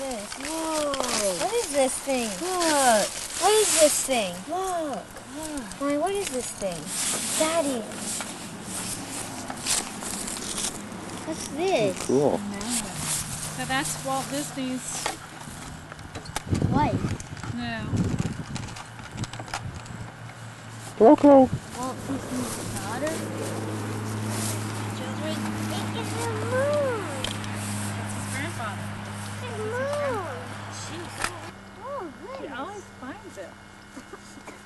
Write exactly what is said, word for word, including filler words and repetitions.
this? Whoa. What is this thing? Look. What is this thing? Look. Look. Mommy, what is this thing? Daddy. What's this? Oh, cool. So that's Walt Disney's. What? No. Coco. Walt Disney's daughter? Children? It is the moon. That's his grandfather. The moon. Jeez. Oh, He goodness. always finds it.